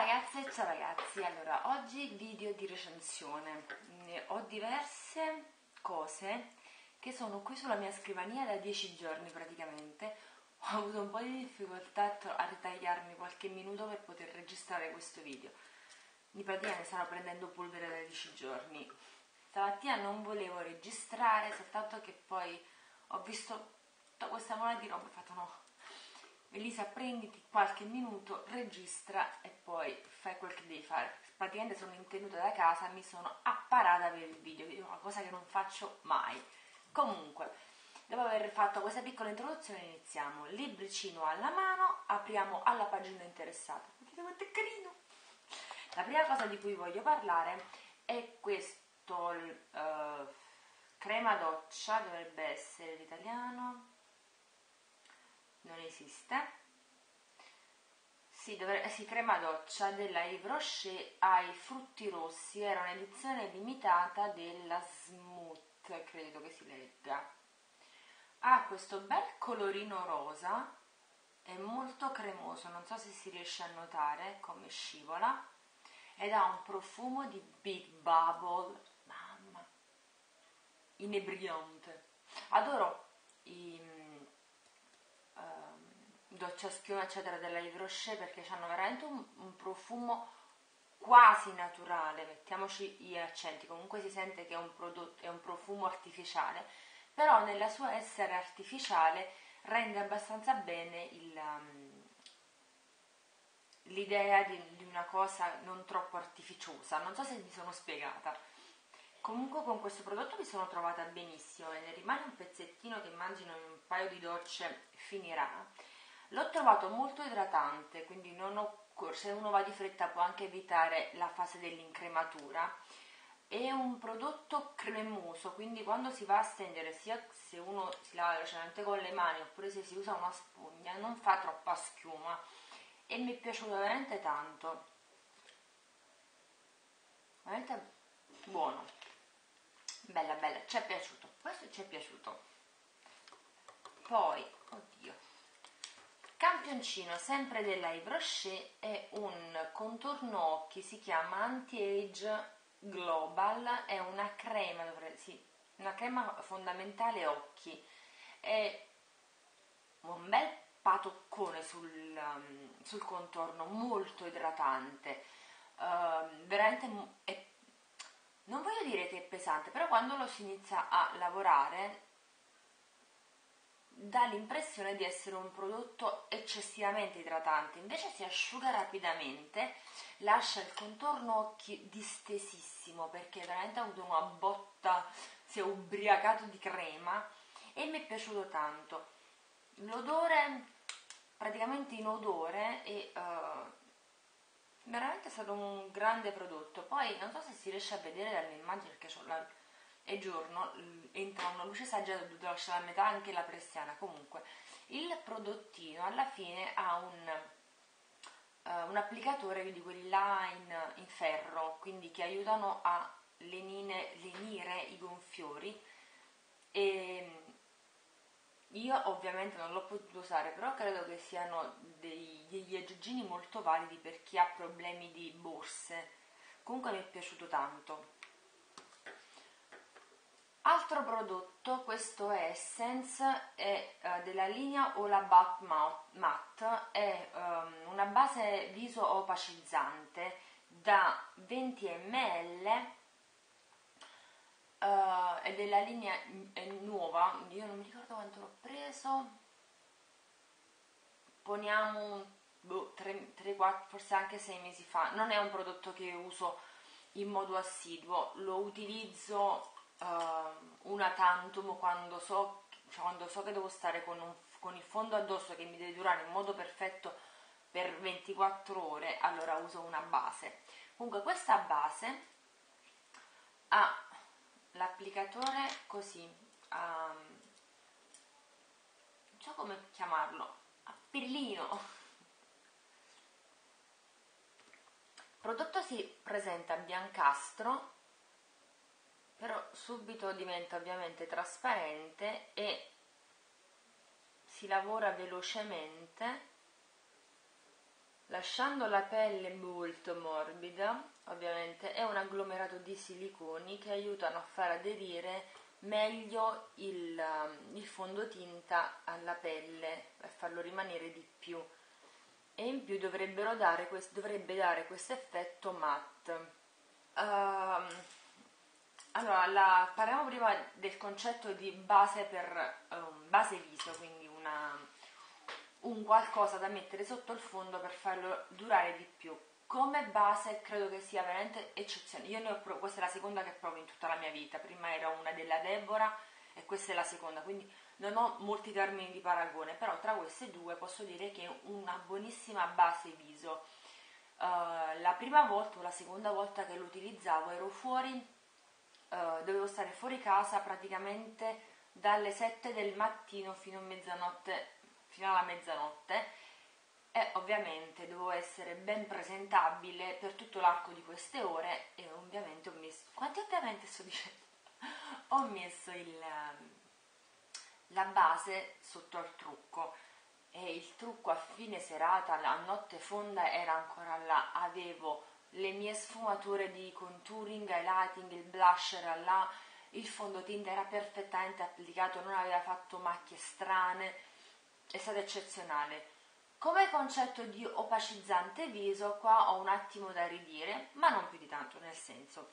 ragazze e ciao ragazzi, allora oggi video di recensione. Ho diverse cose che sono qui sulla mia scrivania da 10 giorni praticamente. Ho avuto un po' di difficoltà a ritagliarmi qualche minuto per poter registrare questo video. In pratica ne stanno prendendo polvere da 10 giorni. Stamattina non volevo registrare, soltanto che poi ho visto tutta questa mole di roba e ho fatto no. Elisa, prenditi qualche minuto, registra e poi fai quel che devi fare. Praticamente sono in tenuta da casa, mi sono apparata per il video, una cosa che non faccio mai. Comunque, dopo aver fatto questa piccola introduzione iniziamo. Libricino alla mano, apriamo alla pagina interessata. Vedete quanto è carino! La prima cosa di cui voglio parlare è questo crema doccia, dovrebbe essere l'italiano. Non esiste. Sì, crema doccia della Yves Rocher ai frutti rossi, era un'edizione limitata della Smooth, credo che si legga. Ha questo bel colorino rosa, è molto cremoso, non so se si riesce a notare come scivola, ed ha un profumo di Big Bubble, mamma, inebriante. Adoro i doccia schiuma eccetera della Yves Rocher perché hanno veramente un profumo quasi naturale, mettiamoci gli accenti, comunque si sente che è un profumo artificiale, però nella sua essere artificiale rende abbastanza bene l'idea di una cosa non troppo artificiosa. Non so se mi sono spiegata. Comunque con questo prodotto mi sono trovata benissimo e ne rimane un pezzettino che immagino in un paio di docce finirà. L'ho trovato molto idratante, quindi non ho, se uno va di fretta può anche evitare la fase dell'incrematura. È un prodotto cremoso, quindi quando si va a stendere, sia se uno si lava velocemente con le mani oppure se si usa una spugna, non fa troppa schiuma e mi è piaciuto veramente tanto. Veramente buono. Bella, ci è piaciuto. Questo ci è piaciuto. Poi, oddio. Campioncino sempre della Yves Rocher è un contorno occhi, si chiama Anti-Age Global, è una crema, una crema fondamentale occhi, è un bel patoccone sul contorno, molto idratante, veramente non voglio dire che è pesante, però quando lo si inizia a lavorare dà l'impressione di essere un prodotto eccessivamente idratante, invece si asciuga rapidamente, lascia il contorno occhi distesissimo perché veramente ha avuto una botta, si è ubriacato di crema e mi è piaciuto tanto. L'odore, praticamente inodore, e veramente è stato un grande prodotto. Poi non so se si riesce a vedere dalle immagini perché è giorno, entra una luce saggia, ho dovuto lasciare a metà anche la persiana. Comunque il prodottino alla fine ha un applicatore di quelli là in ferro, quindi che aiutano a lenire i gonfiori, e io ovviamente non l'ho potuto usare, però credo che siano degli aggeggini molto validi per chi ha problemi di borse. Comunque mi è piaciuto tanto. Altro prodotto, questo è Essence, è della linea All About Matte, è una base viso opacizzante da 20 ml, è della linea, è nuova, io non mi ricordo quanto l'ho preso, poniamo 3, 4, forse anche 6 mesi fa. Non è un prodotto che uso in modo assiduo, lo utilizzo una tantum quando so che devo stare con il fondo addosso che mi deve durare in modo perfetto per 24 ore, allora uso una base. Comunque questa base ha l'applicatore così, non so come chiamarlo, a pillino. Il prodotto si presenta biancastro, però subito diventa ovviamente trasparente e si lavora velocemente lasciando la pelle molto morbida. Ovviamente è un agglomerato di siliconi che aiutano a far aderire meglio il fondotinta alla pelle, per farlo rimanere di più, e in più dovrebbe dare questo effetto matte. Allora, parliamo prima del concetto di base base viso, quindi un qualcosa da mettere sotto il fondo per farlo durare di più. Come base credo che sia veramente eccezionale. Questa è la seconda che provo in tutta la mia vita. Prima era una della Deborah e questa è la seconda, quindi non ho molti termini di paragone, però tra queste due posso dire che è una buonissima base viso. La prima volta o la seconda volta che lo utilizzavo ero fuori, dovevo stare fuori casa praticamente dalle 7 del mattino fino alla mezzanotte, e ovviamente dovevo essere ben presentabile per tutto l'arco di queste ore, e ovviamente quanti ovviamente sto dicendo? Ho messo la base sotto al trucco, e il trucco a fine serata, a notte fonda, era ancora là. Avevo le mie sfumature di contouring, highlighting, il blush era là, il fondotinta era perfettamente applicato, non aveva fatto macchie strane, è stato eccezionale. Come concetto di opacizzante viso qua ho un attimo da ridire, ma non più di tanto, nel senso,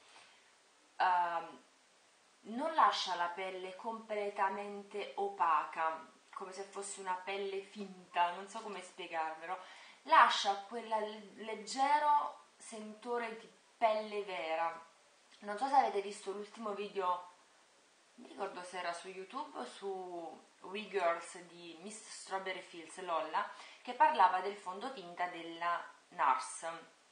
non lascia la pelle completamente opaca, come se fosse una pelle finta, non so come spiegarvelo, lascia quel leggero sentore di pelle vera. Non so se avete visto l'ultimo video, mi ricordo se era su YouTube o su We Girls di Miss Strawberry Fields, Lolla, che parlava del fondotinta della NARS.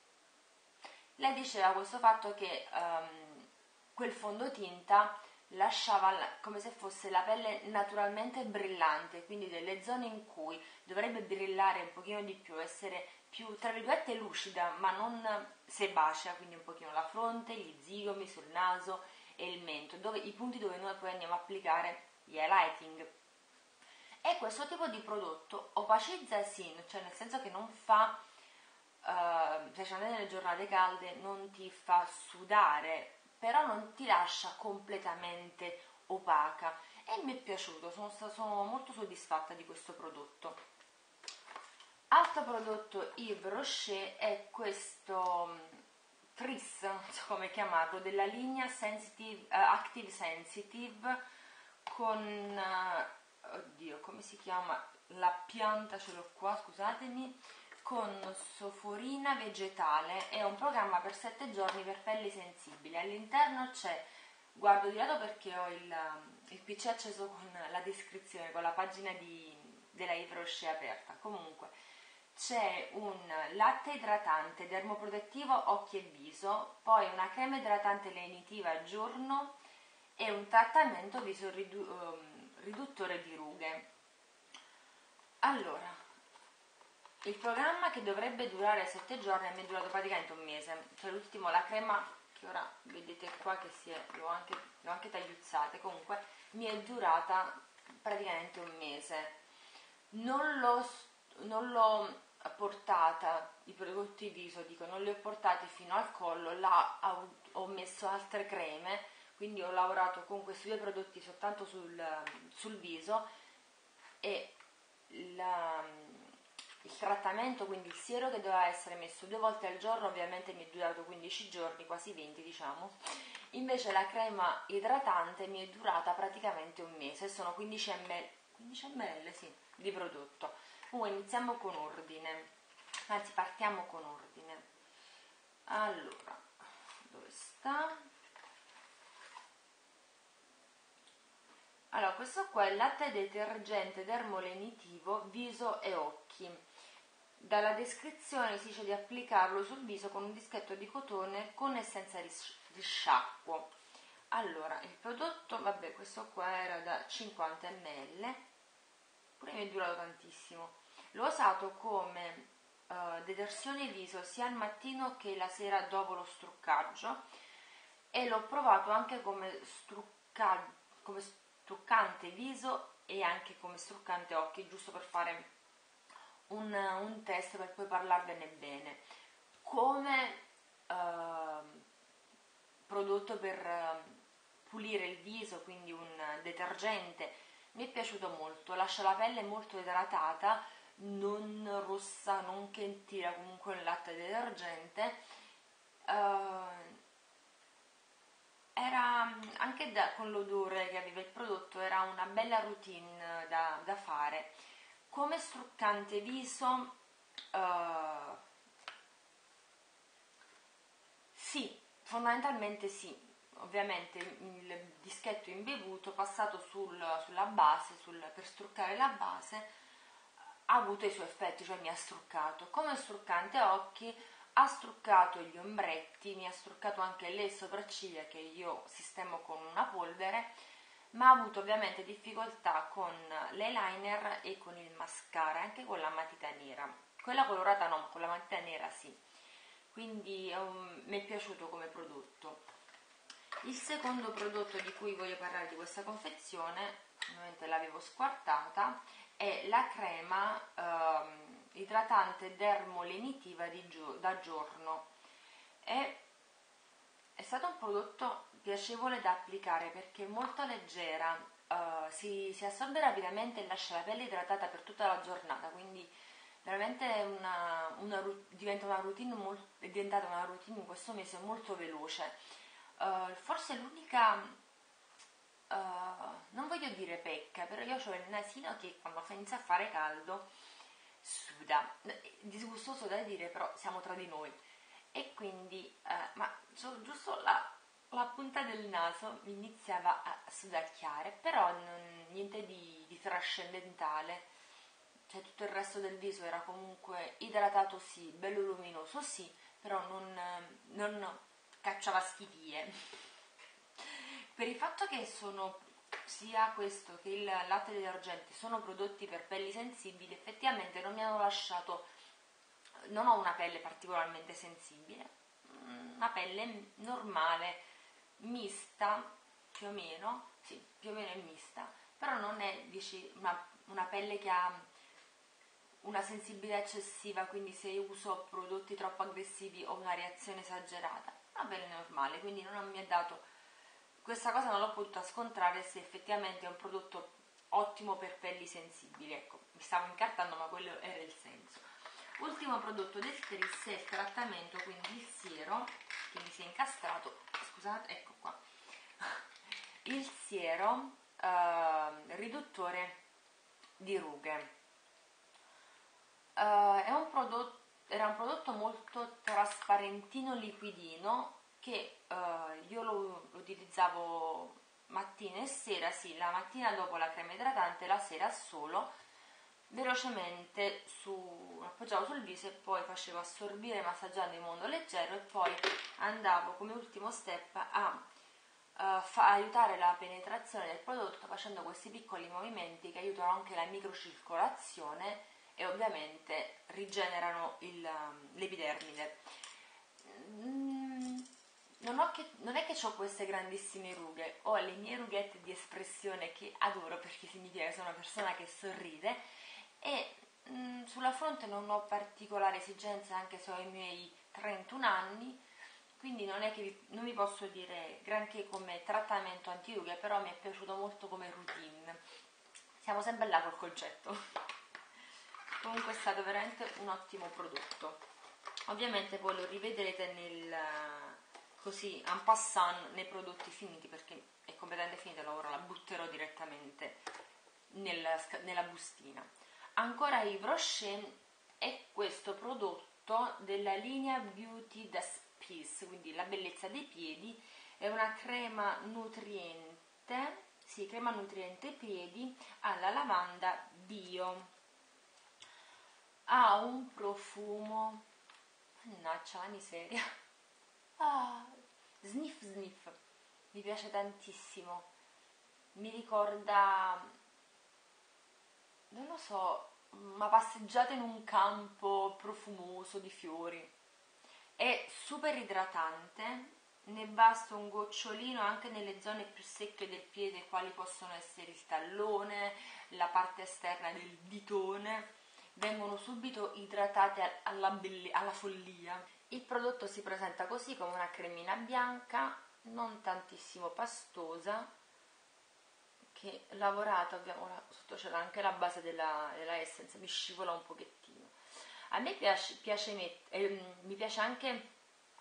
Lei diceva questo fatto che quel fondotinta lasciava come se fosse la pelle naturalmente brillante, quindi delle zone in cui dovrebbe brillare un pochino di più, essere più tra virgolette lucida, ma non sebacea, quindi un pochino la fronte, gli zigomi, sul naso e il mento, i punti dove noi poi andiamo a applicare gli highlighting. E questo tipo di prodotto opacizza sì, cioè nel senso che non fa, specialmente nelle giornate calde, non ti fa sudare, però non ti lascia completamente opaca, e mi è piaciuto, sono molto soddisfatta di questo prodotto. Altro prodotto Yves Rocher è questo Tris, non so come chiamarlo, della linea Active Sensitive con, oddio, come si chiama? La pianta ce l'ho qua, scusatemi, con soforina vegetale. È un programma per 7 giorni per pelli sensibili. All'interno c'è, guardo di lato perché ho il PC acceso con la descrizione, con la pagina della Yves Rocher aperta. Comunque c'è un latte idratante dermoprotettivo occhi e viso, poi una crema idratante lenitiva a giorno e un trattamento viso riduttore di rughe. Allora, il programma, che dovrebbe durare 7 giorni, mi è durato praticamente un mese. Cioè l'ultimo, la crema, che ora vedete qua che l'ho anche tagliuzzata, comunque mi è durata praticamente un mese. Non l'ho portata, i prodotti viso, dico, non li ho portati fino al collo, là ho messo altre creme, quindi ho lavorato con questi due prodotti soltanto sul viso, e il trattamento, quindi il siero che doveva essere messo 2 volte al giorno, ovviamente mi è durato 15 giorni, quasi 20 diciamo. Invece la crema idratante mi è durata praticamente un mese, sono 15 ml sì, di prodotto. Comunque iniziamo con ordine, anzi partiamo con ordine. Allora, dove sta? Allora, questo qua è il latte detergente dermolenitivo viso e occhi. Dalla descrizione si dice di applicarlo sul viso con un dischetto di cotone con essenza di sciacquo. Allora, il prodotto, vabbè, questo qua era da 50 ml, pure mi è durato tantissimo. L'ho usato come detersione viso sia al mattino che la sera dopo lo struccaggio, e l'ho provato anche come struccante viso e anche come struccante occhi, giusto per fare un test per poi parlarvene bene. Come prodotto per pulire il viso, quindi un detergente, mi è piaciuto molto, lascia la pelle molto idratata, non rossa, non che tira comunque un latte detergente. Era anche con l'odore che aveva il prodotto, era una bella routine da fare. Come struccante viso, sì, fondamentalmente sì. Ovviamente il dischetto imbevuto passato sulla base, per struccare la base, ha avuto i suoi effetti, cioè mi ha struccato. Come struccante occhi ha struccato gli ombretti, mi ha struccato anche le sopracciglia che io sistemo con una polvere, ma ha avuto ovviamente difficoltà con l'eyeliner e con il mascara, anche con la matita nera. Quella colorata no, ma con la matita nera sì. Quindi mi è piaciuto come prodotto. Il secondo prodotto di cui voglio parlare di questa confezione, ovviamente l'avevo squartata, è la crema idratante dermolenitiva da giorno. È stato un prodotto piacevole da applicare perché è molto leggera, si assorbe rapidamente e lascia la pelle idratata per tutta la giornata, quindi veramente diventa una routine è diventata una routine in questo mese molto veloce. Forse l'unica, non voglio dire pecca, però io ho il nasino che quando inizia a fare caldo suda, disgustoso da dire, però siamo tra di noi, e quindi ma giusto la punta del naso mi iniziava a sudacchiare, però niente di trascendentale, cioè tutto il resto del viso era comunque idratato sì, bello luminoso sì, però non cacciava schifie. Per il fatto che sia questo che il latte detergente sono prodotti per pelli sensibili, effettivamente non mi hanno lasciato, non ho una pelle particolarmente sensibile, una pelle normale, mista, più o meno, sì, più o meno è mista, però non è, dici, una pelle che ha una sensibilità eccessiva, quindi se uso prodotti troppo aggressivi ho una reazione esagerata, una pelle normale, quindi non mi ha dato questa cosa, non l'ho potuta scontrare se effettivamente è un prodotto ottimo per pelli sensibili. Ecco, mi stavo incartando, ma quello era il senso. Ultimo prodotto del tris è il trattamento, quindi il siero che mi si è incastrato, scusate, ecco qua, il siero riduttore di rughe. Era un prodotto molto trasparentino, liquidino, che io lo utilizzavo mattina e sera, sì, la mattina dopo la crema idratante, la sera solo, velocemente appoggiavo sul viso e poi facevo assorbire massaggiando in modo leggero, e poi andavo come ultimo step a aiutare la penetrazione del prodotto facendo questi piccoli movimenti che aiutano anche la microcircolazione e ovviamente rigenerano l'epidermide. Non è che ho queste grandissime rughe, ho le mie rughette di espressione che adoro perché significa che sono una persona che sorride, e sulla fronte non ho particolare esigenza anche se ho i miei 31 anni, quindi non è che non vi posso dire granché come trattamento antirughe, però mi è piaciuto molto come routine. Siamo sempre là col concetto. Comunque è stato veramente un ottimo prodotto. Ovviamente poi lo rivedrete così en passant nei prodotti finiti, perché è completamente finita, ora la butterò direttamente nella bustina. Ancora Yves Rocher è questo prodotto della linea Beauty des Pieds, quindi la bellezza dei piedi, è una crema nutriente, sì, crema nutriente piedi alla lavanda bio. Ha un profumo, mannaggia la miseria, sniff sniff, mi piace tantissimo, mi ricorda, non lo so, una passeggiata in un campo profumoso di fiori. È super idratante, ne basta un gocciolino anche nelle zone più secche del piede, quali possono essere il tallone, la parte esterna del ditone. vengono subito idratate alla follia. Il prodotto si presenta così, come una cremina bianca, non tantissimo pastosa, che lavorata, ovviamente sotto c'era anche la base della Essence, mi scivola un pochettino. A me mi piace anche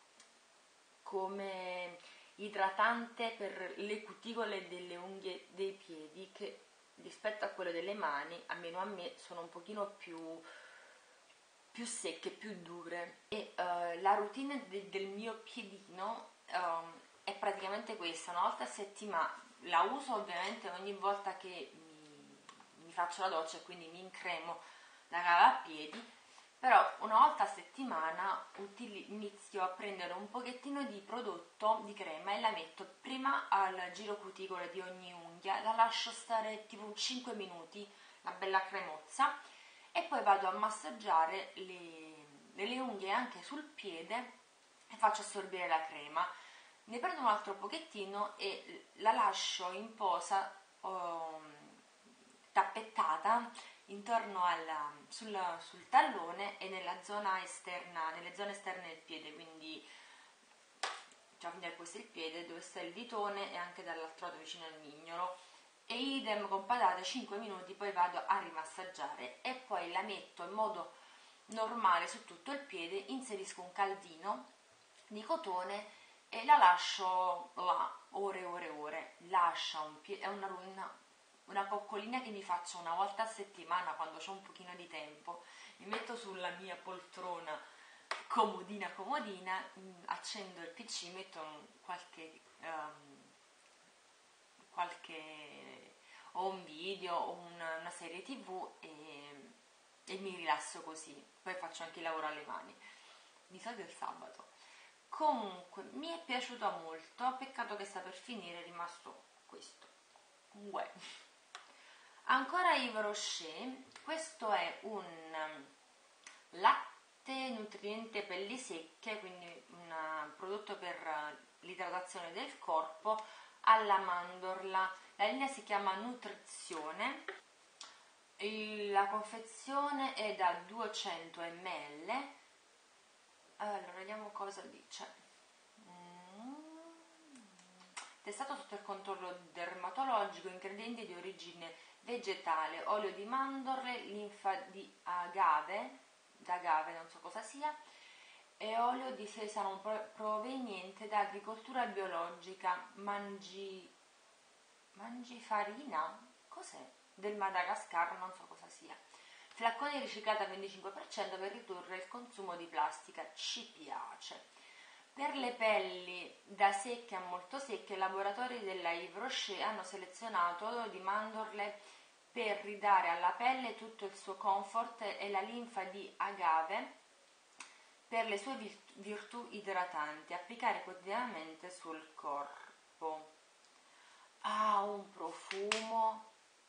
come idratante per le cuticole delle unghie dei piedi, che rispetto a quelle delle mani, almeno a me, sono un pochino più secche, più dure. E la routine del mio piedino è praticamente questa: una volta a settimana. La uso ovviamente ogni volta che mi faccio la doccia e quindi mi incremo la cavapiedi, però una volta a settimana inizio a prendere un pochettino di prodotto, di crema, e la metto prima al giro cuticole di ogni unghia, la lascio stare tipo 5 minuti, la bella cremozza, e poi vado a massaggiare le unghie anche sul piede e faccio assorbire la crema. Ne prendo un altro pochettino e la lascio in posa tappettata intorno sul tallone e nella zona esterna, nelle zone esterne del piede, quindi a questo è il piede dove sta il ditone e anche dall'altro lato vicino al mignolo. E idem con patate, 5 minuti, poi vado a rimassaggiare e poi la metto in modo normale su tutto il piede, inserisco un caldino di cotone e la lascio là ore. È una coccolina che mi faccio una volta a settimana quando ho un pochino di tempo. Mi metto sulla mia poltrona comodina, accendo il PC, metto o un video o una serie TV e mi rilasso così. Poi faccio anche il lavoro alle mani, di solito il sabato. Comunque mi è piaciuta molto, peccato che sta per finire, è rimasto questo. Uè. Ancora Yves Rocher, questo è un latte nutriente pelli secche, quindi un prodotto per l'idratazione del corpo alla mandorla. La linea si chiama Nutrizione, la confezione è da 200 ml. Allora, vediamo cosa dice. Testato sotto il controllo dermatologico, ingredienti di origine vegetale, olio di mandorle, linfa di agave, non so cosa sia, e olio di sesamo proveniente da agricoltura biologica, mangifarina, cos'è? Del Madagascar, non so cosa sia. Flacconi riciclati al 25% per ridurre il consumo di plastica, ci piace. Per le pelli da secche a molto secche, i laboratori della Yves Rocher hanno selezionato olio di mandorle per ridare alla pelle tutto il suo comfort e la linfa di agave per le sue virtù idratanti. Applicare quotidianamente sul corpo. Ha un profumo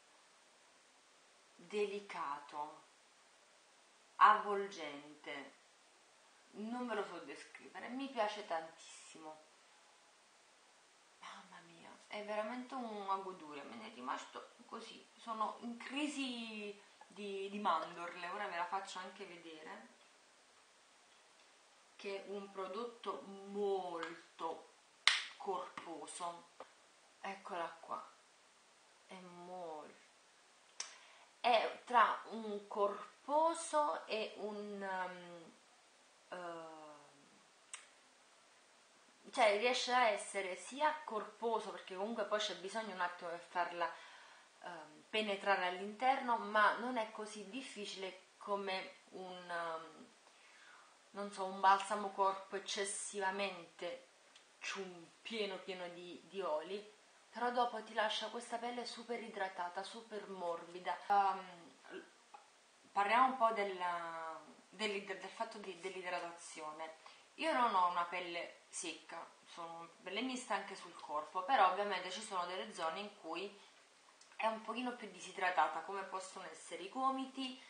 delicato, avvolgente, non ve lo so descrivere, mi piace tantissimo, mamma mia, è veramente una goduria, me ne è rimasto così, sono in crisi di mandorle. Ora ve la faccio anche vedere, che è un prodotto molto corposo, eccola qua, è tra un corposo e cioè riesce a essere sia corposo, perché comunque poi c'è bisogno un attimo per farla penetrare all'interno, ma non è così difficile come non so, un balsamo corpo eccessivamente pieno di oli, però dopo ti lascia questa pelle super idratata, super morbida. Parliamo un po' del fatto dell'idratazione. Io non ho una pelle secca, sono pelle mista anche sul corpo, però ovviamente ci sono delle zone in cui è un pochino più disidratata, come possono essere i gomiti,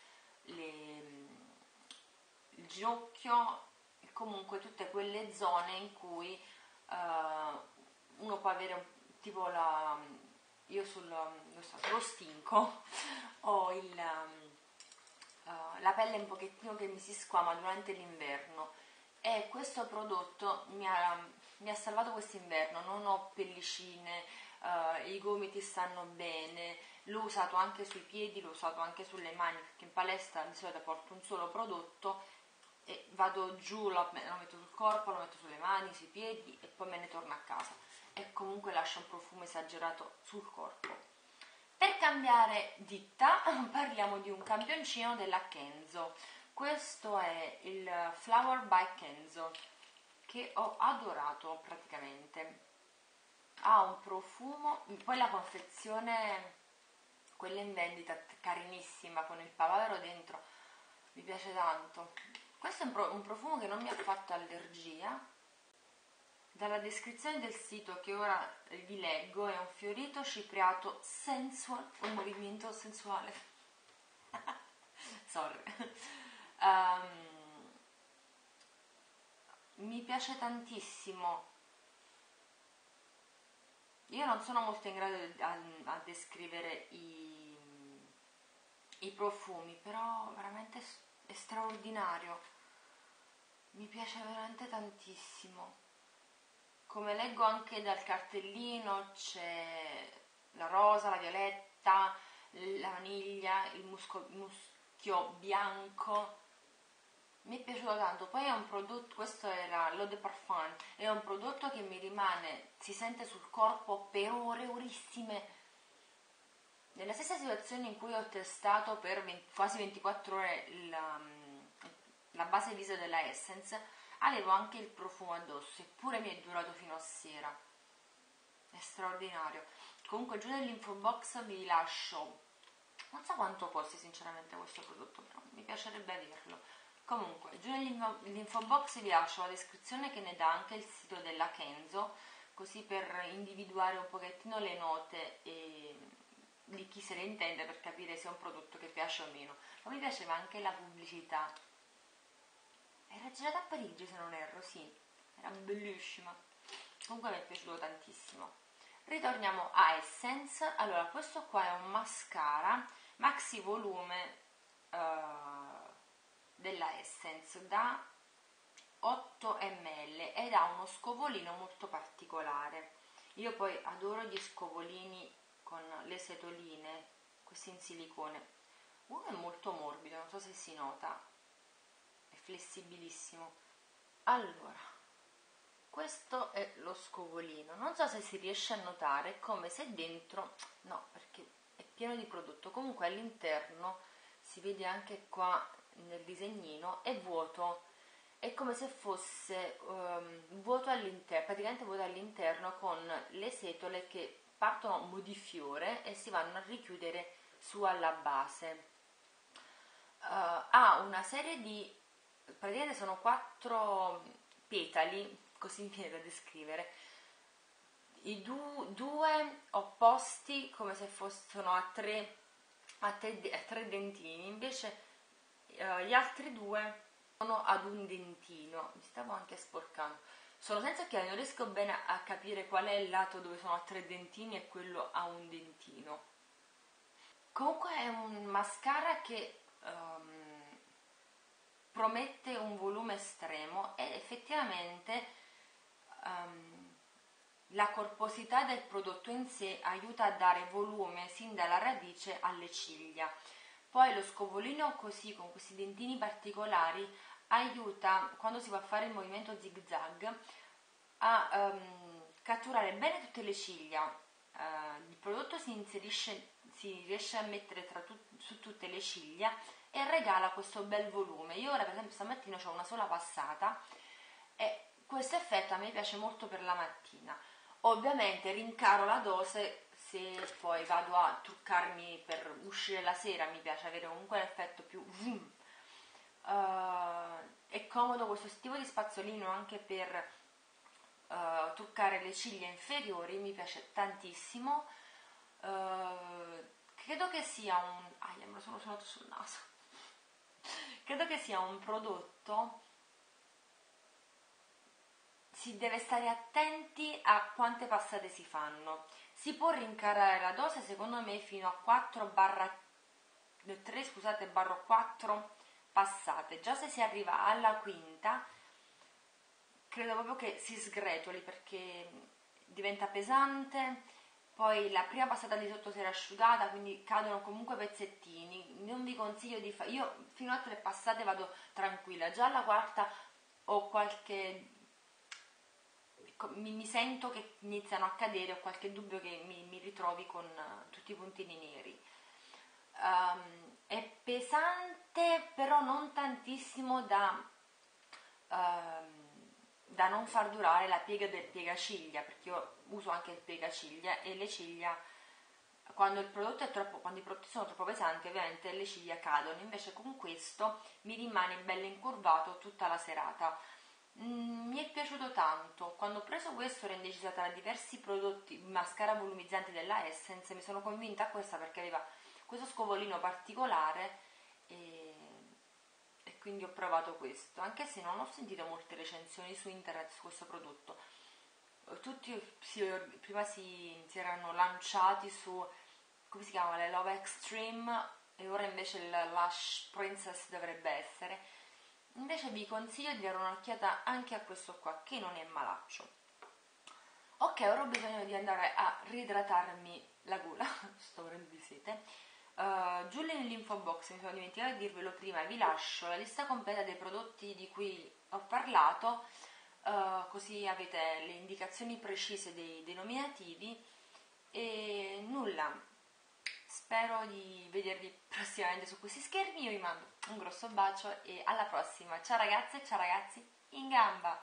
il ginocchio, e comunque tutte quelle zone in cui uno può avere tipo io sullo stinco ho la pelle un pochettino che mi si squama durante l'inverno, e questo prodotto mi ha salvato quest'inverno. Non ho pellicine, i gomiti stanno bene, l'ho usato anche sui piedi, l'ho usato anche sulle mani, perché in palestra di solito porto un solo prodotto e vado giù, lo metto sul corpo, lo metto sulle mani, sui piedi e poi me ne torno a casa, e comunque lascia un profumo esagerato sul corpo. Per cambiare ditta parliamo di un campioncino della Kenzo. Questo è il Flower by Kenzo, che ho adorato praticamente. Ha un profumo, poi la confezione, quella in vendita, carinissima, con il pavaro dentro, mi piace tanto. Questo è un profumo che non mi ha fatto allergia. Dalla descrizione del sito che ora vi leggo, è un fiorito cipriato sensual, un movimento sensuale. Sorry. Mi piace tantissimo. Io non sono molto in grado a descrivere i profumi, però veramente è straordinario. Mi piace veramente tantissimo. Come leggo anche dal cartellino, c'è la rosa, la violetta, la vaniglia, il muschio bianco. Mi è piaciuto tanto. Poi è un prodotto, questo era l'Eau de Parfum, è un prodotto che mi rimane, si sente sul corpo per ore, orissime. Nella stessa situazione in cui ho testato per quasi 24 ore la base viso della Essence, avevo anche il profumo addosso, eppure mi è durato fino a sera. È straordinario. Comunque giù nell'info box vi lascio, non so quanto costi sinceramente questo prodotto, però mi piacerebbe averlo. Comunque giù nell'info box vi lascio la descrizione che ne dà anche il sito della Kenzo, così per individuare un pochettino le note di chi se ne intende, per capire se è un prodotto che piace o meno. Ma mi piaceva anche la pubblicità. Era girata a Parigi se non erro, sì, era bellissima. Comunque mi è piaciuto tantissimo. Ritorniamo a Essence. Allora, questo qua è un mascara maxi volume della Essence da 8 ml ed ha uno scovolino molto particolare. Io poi adoro gli scovolini con le setoline, questi in silicone. Uno è molto morbido, non so se si nota, è flessibilissimo. Allora, questo è lo scovolino, non so se si riesce a notare, è come se dentro, no, perché è pieno di prodotto, comunque all'interno si vede anche qua nel disegnino, è vuoto, è come se fosse vuoto all'interno, praticamente vuoto all'interno, con le setole che partono mo di fiore e si vanno a richiudere su alla base. Ha una serie di, praticamente sono 4 petali, così mi viene da descrivere, i due opposti come se fossero a tre dentini, invece gli altri due sono ad un dentino. Mi stavo anche sporcando, sono senza occhiali, non riesco bene a capire qual è il lato dove sono a 3 dentini e quello a un dentino. Comunque è un mascara che promette un volume estremo, e effettivamente la corposità del prodotto in sé aiuta a dare volume sin dalla radice alle ciglia. Poi lo scovolino, così con questi dentini particolari, aiuta, quando si va a fare il movimento zig zag, a catturare bene tutte le ciglia. Il prodotto si riesce a mettere su tutte le ciglia e regala questo bel volume. Io ora per esempio stamattina ho una sola passata e questo effetto a me piace molto per la mattina. Ovviamente rincaro la dose se poi vado a truccarmi per uscire la sera, mi piace avere comunque un effetto più vroom. È comodo questo tipo di spazzolino anche per truccare le ciglia inferiori, mi piace tantissimo. Credo che sia me lo sono suonato sul naso. Credo che sia un prodotto, si deve stare attenti a quante passate si fanno. Si può rincarare la dose secondo me fino a 4/5 3, scusate, barro 4 passate. Già se si arriva alla quinta credo proprio che si sgretoli perché diventa pesante, poi la prima passata di sotto si era asciugata, quindi cadono comunque pezzettini. Non vi consiglio di fare, io fino a 3 passate vado tranquilla, già alla quarta ho qualche, mi sento che iniziano a cadere, ho qualche dubbio che mi ritrovi con tutti i puntini neri. È pesante, però non tantissimo da non far durare la piega del piegaciglia, perché io uso anche il piegaciglia e le ciglia, quando quando i prodotti sono troppo pesanti, ovviamente le ciglia cadono, invece con questo mi rimane bello incurvato tutta la serata. Mi è piaciuto tanto. Quando ho preso questo ero indecisa tra diversi prodotti, mascara volumizzanti della Essence, mi sono convinta a questa perché aveva questo scovolino particolare e quindi ho provato questo, anche se non ho sentito molte recensioni su internet su questo prodotto. Tutti prima si erano lanciati su, come si chiama, le Love Extreme, e ora invece il Lush Princess dovrebbe essere. Invece vi consiglio di dare un'occhiata anche a questo qua, che non è malaccio. Ok, ora ho bisogno di andare a riidratarmi la gola, sto morendo di sete. Giù nell'info box, mi sono dimenticata di dirvelo prima, vi lascio la lista completa dei prodotti di cui ho parlato, così avete le indicazioni precise dei nominativi. E nulla, spero di vedervi prossimamente su questi schermi. Io vi mando un grosso bacio e alla prossima. Ciao ragazze, ciao ragazzi, in gamba!